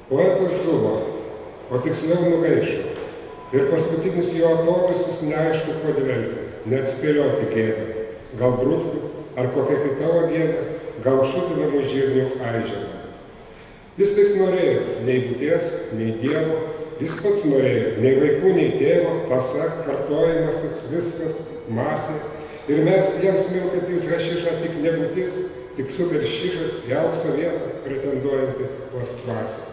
Poetas žuvo, o tiksliau nugaišo. Ir paskutinis jo atodūsis neaišku, kuo dvelkia, net spėlioti gėda. Gal bruklių, ar kokia kita uogienė, gal šutinamų žirnių aižena. Jis taip norėjo, nei būties, nei Dievo, jis pats norėjo, nei vaikų, nei tėvo, pasak, kartojimasis, viskas, masė. Ir mes jam smilkantys hašišą tik nebūtis, tik superšišas, į aukso vietą pretenduojanti plastvasė.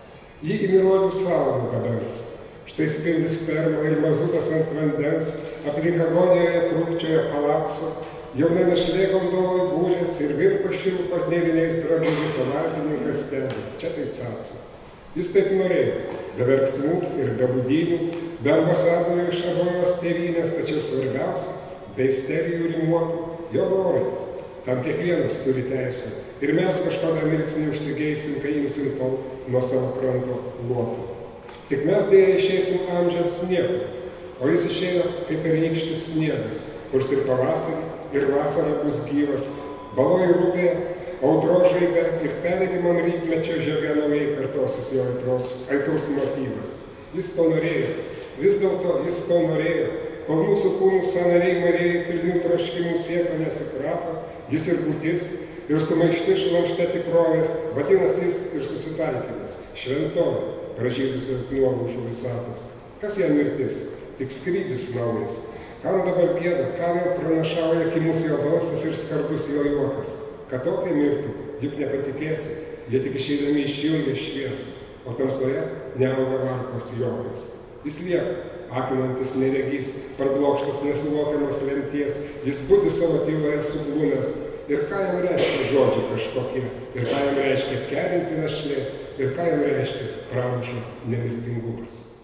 Jį į miruolių salą nugabens. Štai spindi sperma ir mazutas ant vandens, aplink agonijoje trūkčiojo palacų, jauna našlė gondoloj gūžės ir virpa šilko nėriniais drabužiais, o valdininkas stebi. Čia taip caca. Jis taip norėjo, be verksmų ir be būdybių, be ambasadorių iš abojos tėvynės, tačiau svarbiausia, be isterijų rimuotų jo norai. Tam kiekvienas turi teisę. Ir mes kažkodą mirksnį užsigeisim, kai imsim nuo savo kranto luotų. Tik mes dėja išeisim amžiams niekur, o jis išeina kaip pernykštis sniegas, kurs ir pavasarį, ir vasara bus gyvas, baloj rūbė, audros žaibe ir perregimam rytmečio žieve naujai kartosis jo aitrus motyvas. Jis to norėjo, vis dėlto jis to norėjo, kol mūsų kūnų sąnariai marėjo kilnių troškimų siekio nesikrato, jis ir būtis, ir sumaišti šlamšte tikrovės, vadinasi jis ir susitaikymas, šventovė, pražydusi nuolaužų visatos. Kas jam mirtis? Tik skrydis naujas. Kam dabar gėda, ką vėl pranašauja akimus jo balsas ir skardus jo juokas? Kad tokie mirtų, juk nepatikėsi, jie tik išeidami išjungia šviesą, o tamsoje neauga varpos jokios. Jis lieka, akinantis neregys, parblokštas nesuvokiamas lemties, jis budi savo tyloje suglūnęs. Ir ką jam reiškia žodžiai kažkokie, ir ką jam reiškia kerinti našlė, ir ką jam reiškia pranašo nemirtingumas.